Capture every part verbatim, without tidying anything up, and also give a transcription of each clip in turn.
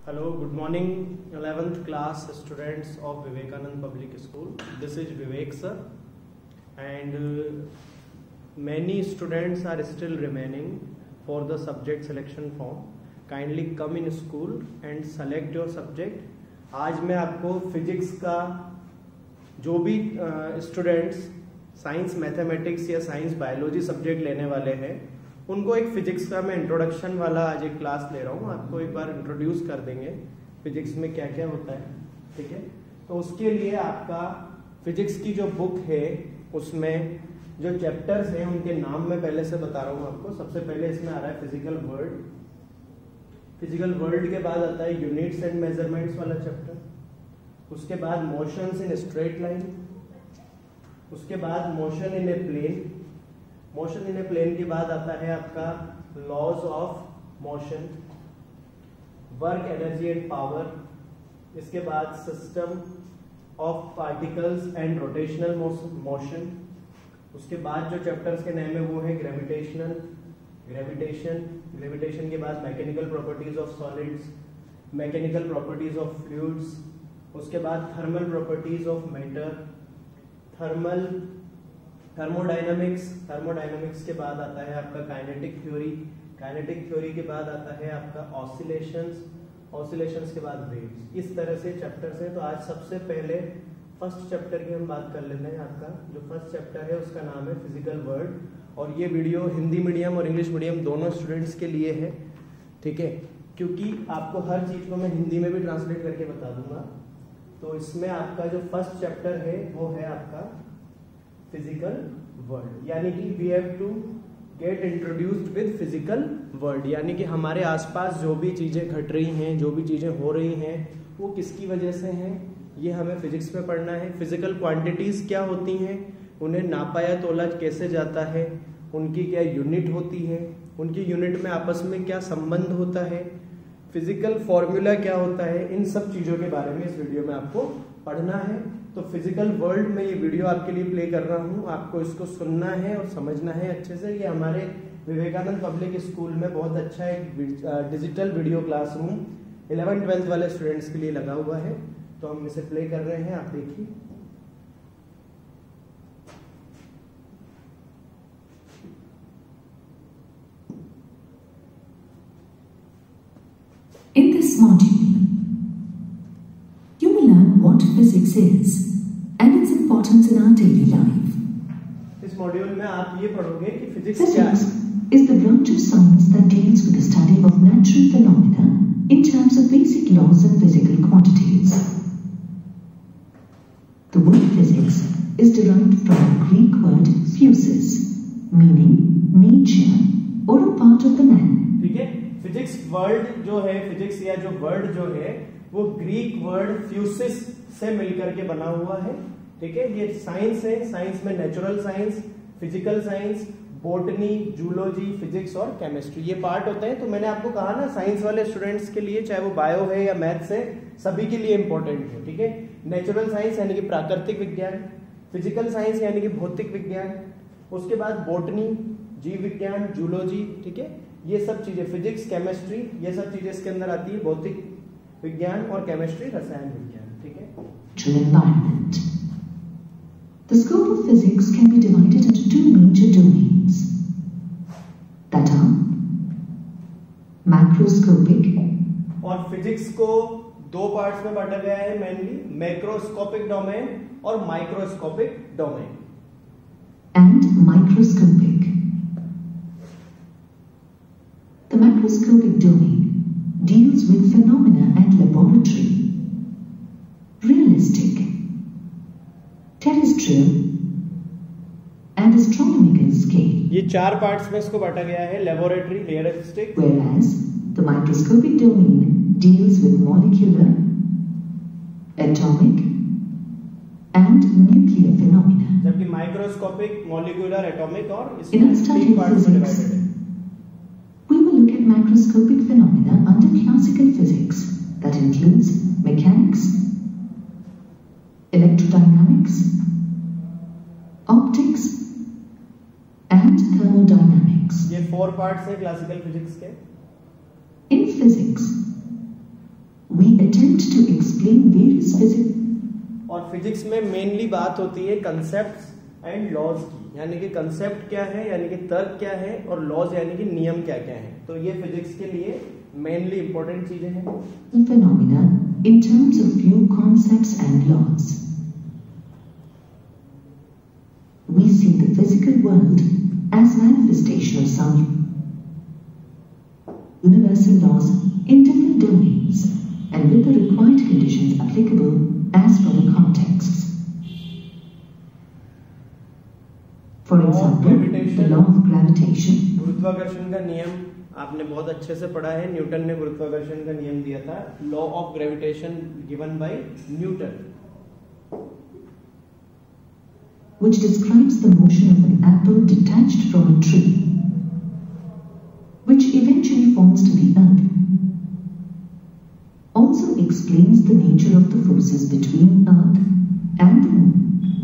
Hello, good morning, eleventh class students of Vivekanand Public School. This is Vivek sir, and uh, many students are still remaining for the subject selection form. Kindly come in school and select your subject. आज मैं आपको physics का जो भी students science mathematics या science biology subject लेने वाले हैं उनको एक फिजिक्स का मैं इंट्रोडक्शन वाला आज एक क्लास ले रहा हूँ। आपको एक बार इंट्रोड्यूस कर देंगे फिजिक्स में क्या क्या होता है, ठीक है। तो उसके लिए आपका फिजिक्स की जो बुक है उसमें जो चैप्टर्स हैं उनके नाम मैं पहले से बता रहा हूँ आपको। सबसे पहले इसमें आ रहा है फिजिकल वर्ल्ड। फिजिकल वर्ल्ड के बाद आता है यूनिट्स एंड मेजरमेंट्स वाला चैप्टर। उसके बाद मोशंस इन स्ट्रेट लाइन। उसके बाद motion in a plane. Motion in a plane के बाद आता है आपका laws of motion, work, energy and power. इसके बाद system of particles and rotational motion. उसके बाद जो चैप्टर्स के नेम है वो है ग्रेविटेशनल ग्रेविटेशन ग्रेविटेशन के बाद mechanical properties of solids, mechanical properties of fluids. उसके बाद thermal properties of matter, thermal thermodynamics thermodynamics के बाद आता है आपका काइनेटिक थ्योरी। काइनेटिक थ्योरी के बाद आता है आपका ऑसिलेशंस, ऑसिलेशंस के बाद वेव्स। इस तरह से चैप्टर्स हैं। तो आज सबसे पहले फर्स्ट चैप्टर की हम बात कर लेते हैं। आपका जो फर्स्ट चैप्टर है उसका नाम है फिजिकल वर्ल्ड, और ये वीडियो हिंदी मीडियम और इंग्लिश मीडियम दोनों स्टूडेंट्स के लिए है, ठीक है, क्योंकि आपको हर चीज को मैं हिंदी में भी ट्रांसलेट करके बता दूंगा। तो इसमें आपका जो फर्स्ट चैप्टर है वो है आपका फिजिकल वर्ल्ड, यानी कि we have to get introduced with physical world, यानी कि हमारे आसपास जो भी चीजें घट रही हैं, जो भी चीजें हो रही हैं, वो किसकी वजह से हैं, ये हमें फिजिक्स में पढ़ना है। फिजिकल क्वांटिटीज क्या होती हैं, उन्हें नापा या तोला कैसे जाता है, उनकी क्या यूनिट होती है, उनकी यूनिट में आपस में क्या संबंध होता है, फिजिकल फॉर्मूला क्या होता है, इन सब चीजों के बारे में इस वीडियो में आपको पढ़ना है। तो फिजिकल वर्ल्ड में ये वीडियो आपके लिए प्ले कर रहा हूँ, आपको इसको सुनना है और समझना है अच्छे से। ये हमारे विवेकानंद पब्लिक स्कूल में बहुत अच्छा एक digital video classroom eleven twelfth वाले स्टूडेंट्स के लिए लगा हुआ है। तो हम इसे प्ले कर रहे हैं, आप देखिए। In this module, you will learn what physics is and its importance in our daily life. इस मॉड्यूल में आप ये पढ़ोगे कि फिजिक्स क्या है। Physics is the branch of science that deals with the study of natural phenomena in terms of basic laws and physical quantities. The word physics is derived from the Greek word physis, meaning nature or a part of the man. ठीक है, physics world जो है, physics या जो word जो है वो Greek word फ्यूसिस से मिलकर के बना हुआ है, ठीक है। ये साइंस है, साइंस में natural science, physical science, botany, zoology, physics और केमिस्ट्री ये पार्ट होते हैं। तो मैंने आपको कहा ना, साइंस वाले स्टूडेंट्स के लिए, चाहे वो बायो है या मैथ्स है, सभी के लिए इंपॉर्टेंट है, ठीक है। नेचुरल साइंस यानी कि प्राकृतिक विज्ञान, फिजिकल साइंस यानी कि भौतिक विज्ञान, उसके बाद बॉटनी, जीव विज्ञान, जूलॉजी, ठीक है। ये सब चीजें, फिजिक्स, केमिस्ट्री, ये सब चीजें इसके अंदर आती है। भौतिक विज्ञान और केमिस्ट्री, रसायन विज्ञान, ठीक है। Environment. The scope of physics can be divided into two major domains, that are macroscopic. और फिजिक्स को दो पार्ट्स में बांटा गया है मेनली, मैक्रोस्कोपिक डोमेन और microscopic domain. And microscopic. The macroscopic domain deals with phenomena at laboratory, realistic, terrestrial, and astronomical scale. ये चार पार्ट्स में इसको बांटा गया है, laboratory, realistic. Whereas the microscopic domain deals with molecular, atomic, and nuclear phenomena. जबकि microscopic, molecular, atomic और In इसमें our study तीन of पार्ट्स में physics, डिवाइडेड है। we will look at macroscopic phenomena under classical physics, that includes mechanics, electrodynamics, optics, and thermodynamics. ये four parts है classical physics के। In physics, attempt to explain various physics. और physics में mainly बात होती है concepts and laws की, यानी कि कंसेप्ट क्या है, यानी कि तर्क क्या है, और लॉज यानी कि नियम क्या क्या है। तो ये फिजिक्स के लिए मेनली इंपॉर्टेंट चीजें हैं। Phenomena in terms of few concepts and laws. We see the physical world as manifestation of some universal laws in different domains and with the required conditions applicable as per the contexts. For example, the law of gravitation. गुरुत्वाकर्षण का नियम आपने बहुत अच्छे से पढ़ा है। Newton ने गुरुत्वाकर्षण का नियम दिया था, law of gravitation given by Newton, which describes the motion of an apple detached from a tree, which eventually falls to the earth. Also explains the nature of the forces between earth and the moon.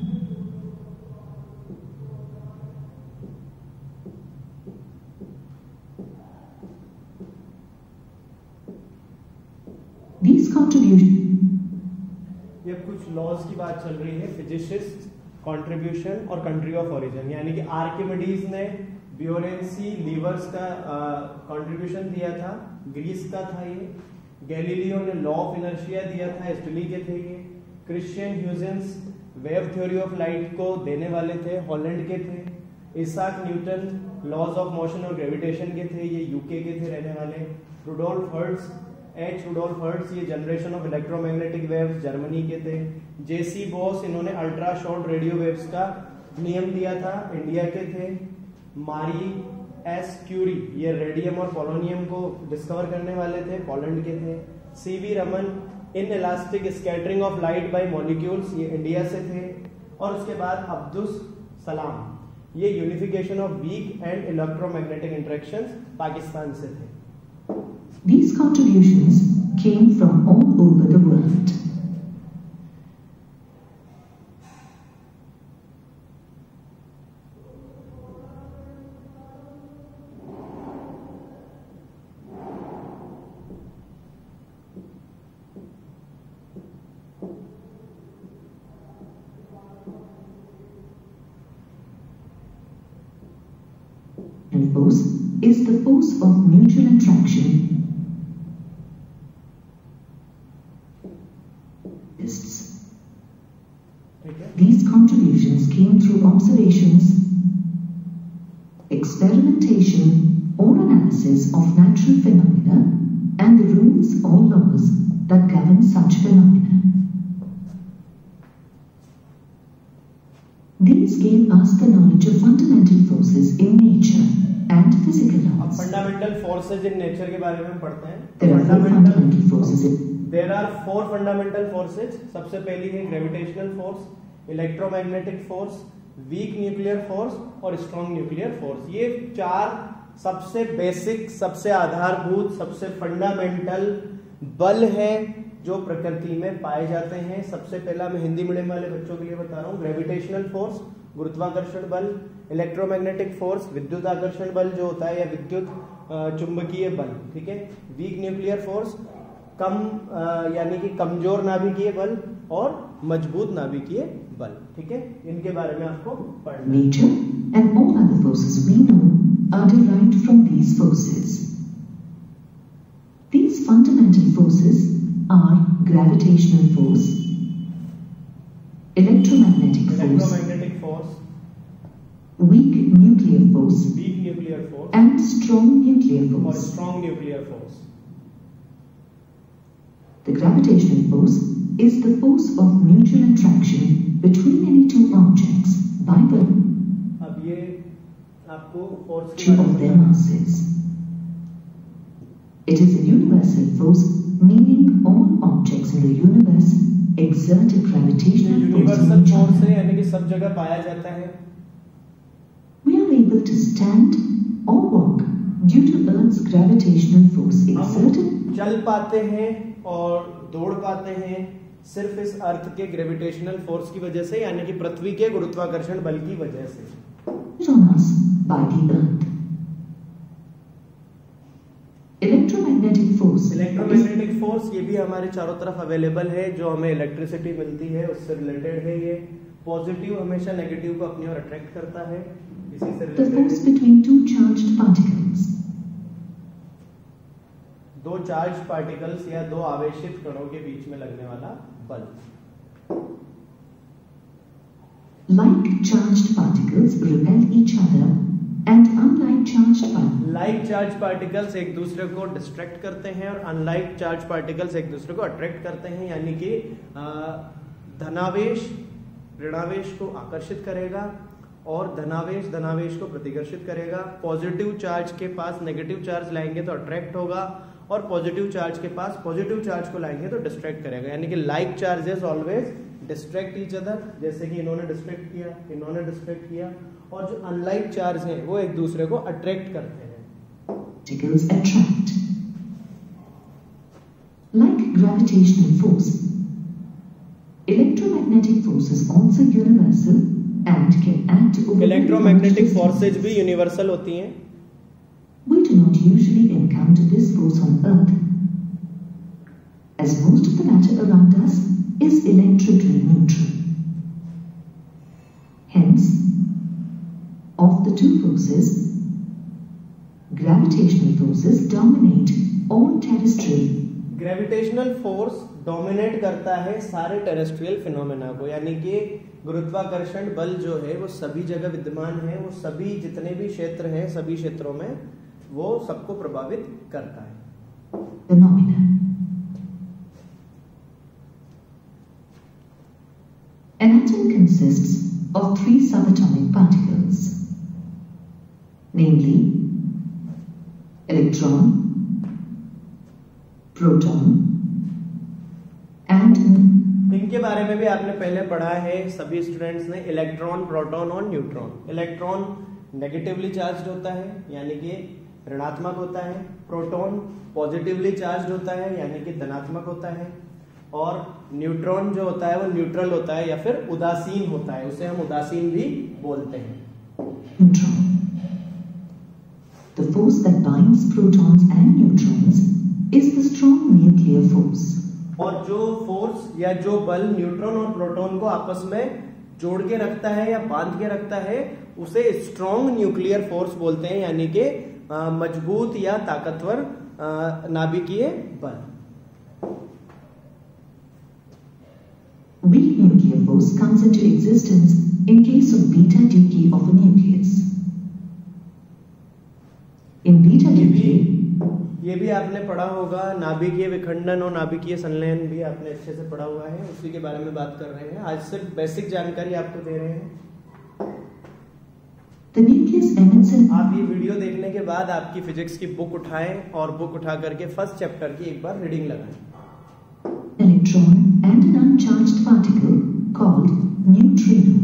These contributions. ये कुछ laws की बात चल रही है, physicist, contribution और country of origin, यानी कि आर्किमिडीज ने ब्योरेंसी लीवर्स का कंट्रीब्यूशन दिया था, ग्रीस का था ये। गैलीलियो ने लॉ ऑफ इनर्शिया दिया था, इटली के थे ये। Christian Huygens wave theory of light को देने वाले थे, हॉलैंड के थे। Isaac Newton laws of motion और ग्रेविटेशन के थे, ये यूके के थे रहने वाले। Rudolf Hertz H Rudolf Hertz ये generation of electromagnetic waves Germany के थे। जेसी बोस इन्होंने अल्ट्रा शॉर्ट रेडियो वेव्स का नियम दिया था, इंडिया के थे। मारी एस क्यूरी ये रेडियम और पोलोनियम को डिस्कवर करने वाले थे, पोलैंड के थे। C V Raman inelastic scattering of light by molecules, ये इंडिया से थे। और उसके बाद अब्दुस सलाम ये unification of weak and electromagnetic interactions Pakistan से थे। These contributions came from all over the world. And force is the force of mutual attraction. These contributions came through observations, experimentation or analysis of natural phenomena and the rules or laws that govern such phenomena. These gave us the knowledge of fundamental forces in nature and physical laws. Fundamental forces in nature के बारे में पढ़ते हैं। There are four fundamental forces in There are four fundamental forces. सबसे पहली है gravitational force, electromagnetic force, weak nuclear force और strong nuclear force. ये चार सबसे बेसिक, सबसे आधारभूत, सबसे फंडामेंटल बल है जो प्रकृति में पाए जाते हैं। सबसे पहला मैं हिंदी मीडियम वाले बच्चों के लिए बता रहा हूँ, ग्रेविटेशनल फोर्स गुरुत्वाकर्षण बल, इलेक्ट्रोमैग्नेटिक फोर्स विद्युत आकर्षण बल जो होता है या विद्युत चुंबकीय बल, ठीक है। वीक न्यूक्लियर फोर्स कम यानी कि कमजोर नाभिकीय बल और मजबूत नाभिकीय बल, ठीक है। इनके बारे में आपको पढ़ना है। Nature and all other forces we know are derived from these forces. These fundamental forces are gravitational force, electromagnetic force, electromagnetic force, weak nuclear force, weak nuclear force, and strong nuclear or force. strong nuclear force. The gravitational force is the force of mutual attraction between any two objects by the अब ये आपको force की two बारे of में their बताना है। masses. It is a universal force, meaning all objects in the universe exert a ये gravitational force on universal each force है, other. यानी कि सब जगह पाया जाता है। We are able to stand or walk due to Earth's gravitational force exerted. हम चल पाते हैं और दौड़ पाते हैं सिर्फ इस अर्थ के ग्रेविटेशनल फोर्स की वजह से, यानी कि पृथ्वी के गुरुत्वाकर्षण बल की वजह से। On us by the Earth. Electromagnetic force force is electromagnetic force ये भी हमारे चारों तरफ अवेलेबल है, जो हमें इलेक्ट्रिसिटी मिलती है उससे रिलेटेड है। ये पॉजिटिव हमेशा नेगेटिव को अपनी ओर अट्रैक्ट करता है, इसी से the related force between two charged particles. दो चार्ज पार्टिकल्स या दो आवेशित कणों के बीच में लगने वाला बल। Like charged particles repel each other and unlike charged particles. Like charge particles एक दूसरे को डिस्ट्रैक्ट करते हैं और अनलाइक चार्ज पार्टिकल्स एक दूसरे को अट्रैक्ट करते हैं, यानी कि धनावेश ऋणावेश को आकर्षित करेगा और धनावेश धनावेश को प्रतिकर्षित करेगा। पॉजिटिव चार्ज के पास नेगेटिव चार्ज लाएंगे तो अट्रैक्ट होगा और पॉजिटिव चार्ज के पास पॉजिटिव चार्ज को लाएंगे तो डिस्ट्रैक्ट करेगा, यानी कि like charges always distract each other, जैसे कि इन्होंने डिस्ट्रैक्ट किया इन्होंने डिस्ट्रैक्ट किया, और जो अनलाइक चार्ज हैं वो एक दूसरे को अट्रैक्ट करते हैं। Particles attract. Like gravitational force, electromagnetic force is also universal and can act over electromagnetic forces भी यूनिवर्सल होती हैं। We do not usually encounter this force on Earth, as most of the matter around us is electrically neutral. Hence, of the two forces, gravitational forces dominate all terrestrial. Gravitational force dominate करता है सारे terrestrial phenomena को, यानी कि गुरुत्वाकर्षण बल जो है वो सभी जगह विद्यमान है, वो सभी जितने भी क्षेत्र हैं सभी क्षेत्रों में वो सबको प्रभावित करता है। Phenomena. An atom consists of three subatomic particles, namely electron, proton, and इनके बारे में भी आपने पहले पढ़ा है सभी स्टूडेंट्स ने, इलेक्ट्रॉन, प्रोटॉन और न्यूट्रॉन। इलेक्ट्रॉन नेगेटिवली चार्ज होता है यानी कि ऋणात्मक होता है, प्रोटॉन पॉजिटिवली चार्ज होता है यानी कि धनात्मक होता है, और न्यूट्रॉन जो होता है वो न्यूट्रल होता है या फिर उदासीन होता है, उसे हम उदासीन भी बोलते हैं। neutron. The force that binds protons and neutrons is the strong nuclear force. और जो फोर्स या जो बल न्यूट्रॉन और प्रोटॉन को आपस में जोड़ के रखता है या बांध के रखता है उसे स्ट्रॉन्ग न्यूक्लियर फोर्स बोलते हैं, यानी कि मजबूत या ताकतवर नाभिकीय बल। Weak nuclear force comes into existence in case of beta decay of a nucleus. In beta ये भी decay, ये भी आपने पढ़ा होगा, नाभिकीय विखंडन और नाभिकीय संलयन भी आपने अच्छे से पढ़ा हुआ है, उसी के बारे में बात कर रहे हैं। आज सिर्फ बेसिक जानकारी आपको दे रहे हैं। the nucleus emits an आप ये वीडियो देखने के बाद आपकी फिजिक्स की बुक उठाएं और बुक उठा करके फर्स्ट चैप्टर की एक बार रीडिंग लगाएं। electron and an uncharged particle called neutrino.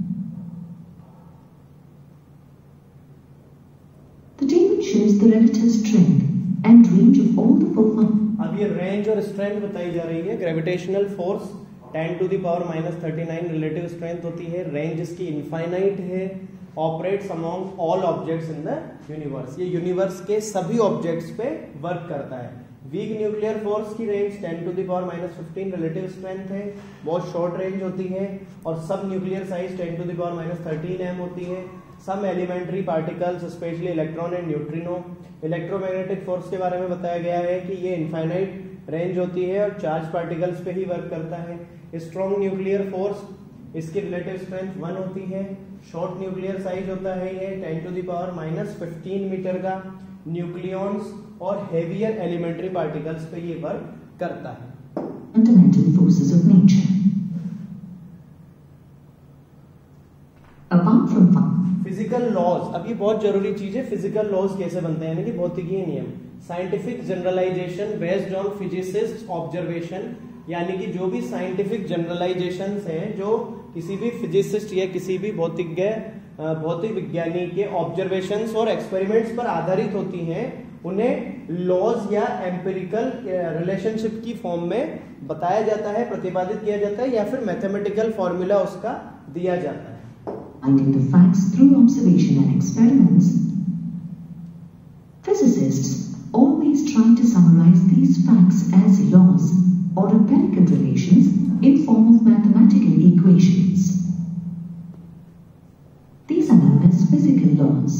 The table shows the relative strength and range of all the four functions. अब ये रेंज और स्ट्रेंथ बताई जा रही है। Gravitational force ten to the power minus thirty nine relative strength होती है, range इसकी इनफाइनाइट है, operates among all objects in the universe, ये यूनिवर्स के सभी ऑब्जेक्ट्स पे वर्क करता है। वीक न्यूक्लियर फोर्स की range ten to the power minus fifteen relative strength है, बहुत शॉर्ट रेंज होती है, और subnuclear size ten to the power minus thirteen M होती है। सम elementary particles specially electron and neutrino. Electromagnetic force के बारे में बताया गया है कि ये इनफाइनाइट रेंज होती है और चार्ज पार्टिकल्स पे ही वर्क करता है। स्ट्रॉन्ग न्यूक्लियर फोर्स, इसकी रिलेटिव स्ट्रेंथ वन होती है। शॉर्ट न्यूक्लियर साइज होता है ये ten to the power minus fifteen meter का। न्यूक्लियॉन्स और हेवियर एलिमेंट्री पार्टिकल्स पे ये वर्क करता है। Fundamental forces of nature. Apart from fun, physical laws, अब ये बहुत जरूरी चीज है, फिजिकल लॉज कैसे बनते हैं, यानी कि भौतिकीय नियम। Scientific generalization based on physicist observation, यानी कि जो भी साइंटिफिक जनरलाइजेशन हैं जो किसी भी फिजिसिस्ट या किसी भी भौतिज्ञ भौतिक विज्ञानी के ऑब्जर्वेशंस और एक्सपेरिमेंट्स पर आधारित होती हैं, उन्हें लॉज या एम्पिरिकल रिलेशनशिप की फॉर्म में बताया जाता है, प्रतिपादित किया जाता है, या फिर मैथमेटिकल फॉर्मूला उसका दिया जाता है। finding the facts through observation and experiments, physicists always always try to summarize these facts as laws or empirical relations in form of mathematical equations. These are known as physical laws.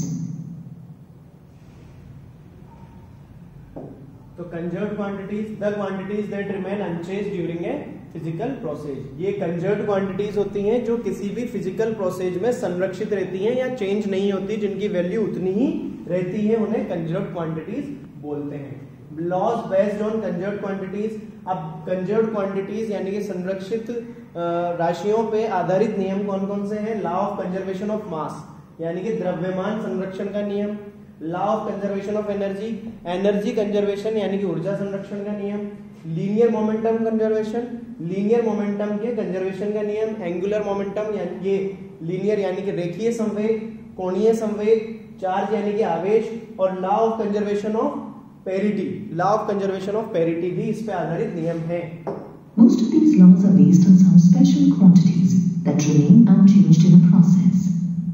तो conserved quantities, the quantities that remain unchanged during a physical process. ये conserved quantities होती हैं जो किसी भी physical process में संरक्षित रहती हैं या चेंज नहीं होती, जिनकी वैल्यू उतनी ही रहती है, उन्हें कंजर्व्ड क्वांटिटीज बोलते हैं। Laws based on conserved quantities. अब कंजर्व्ड क्वांटिटीज यानी कि संरक्षित राशियों पे आधारित नियम कौन कौन से हैं? Law of conservation of mass यानी कि द्रव्यमान संरक्षण का नियम, law of conservation of energy, energy conservation यानी कि ऊर्जा संरक्षण का नियम, linear momentum conservation, linear momentum के कंजर्वेशन का नियम, एंगुलर मोमेंटम यानी ये लीनियर यानी कि रेखीय संवेग, कोणीय संवेग, चार्ज यानी कि आवेश, और law of conservation of parity, law of conservation of parity भी इस पे आधारित नियम है। Most of these laws are based on some special quantities that remain unchanged in a process,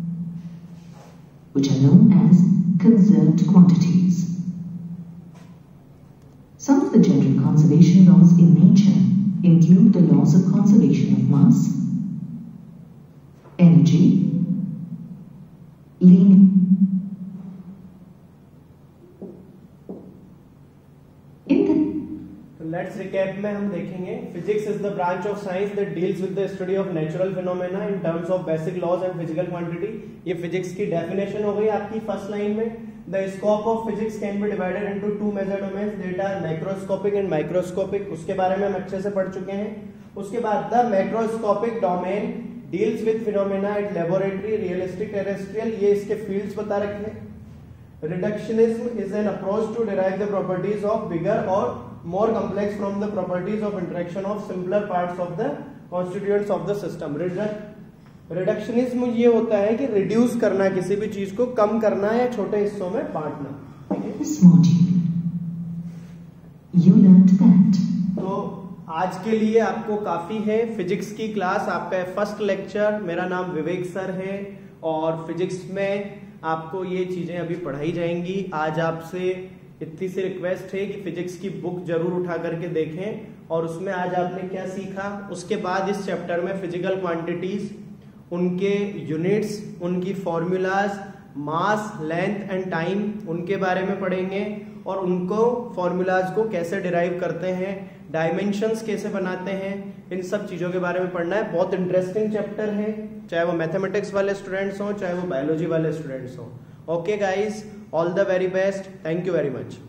which are known as conserved quantities. Some of the general conservation laws in nature include the laws of conservation of mass, energy, linear. Let's recap में हम देखेंगे physics is the branch of science that deals with the study of natural phenomena in terms of basic laws and physical quantity. ये physics की definition हो गई आपकी first line में। The scope of physics can be divided into two major domains that are macroscopic and microscopic. उसके बारे में हम अच्छे से पढ़ चुके हैं। उसके बाद the macroscopic domain deals with phenomena at laboratory, realistic, terrestrial, ये इसके फील्ड्स बता रखे हैं। Reductionism is an approach to derive the properties of bigger और more complex from the properties of interaction of simpler parts of the constituents of the system. Reductionism ये होता है कि रिड्यूस करना, किसी भी चीज को कम करना या छोटे हिस्सों में बांटना। This module, you learned that. तो आज के लिए आपको काफी है। फिजिक्स की क्लास आपका फर्स्ट लेक्चर। मेरा नाम विवेक सर है और फिजिक्स में आपको ये चीजें अभी पढ़ाई जाएंगी। आज आपसे इतनी सी रिक्वेस्ट है कि फिजिक्स की बुक जरूर उठा करके देखें और उसमें आज आपने क्या सीखा। उसके बाद इस चैप्टर में फिजिकल क्वांटिटीज, उनके यूनिट्स, उनकी formulas, mass, length and time, उनके बारे में पढ़ेंगे और उनको फॉर्मूलाज को कैसे डिराइव करते हैं, डायमेंशंस कैसे बनाते हैं, इन सब चीजों के बारे में पढ़ना है। बहुत इंटरेस्टिंग चैप्टर है, चाहे वो मैथमेटिक्स वाले स्टूडेंट्स हों चाहे वो बायोलॉजी वाले स्टूडेंट्स हों। Okay guys, all the very best. Thank you very much.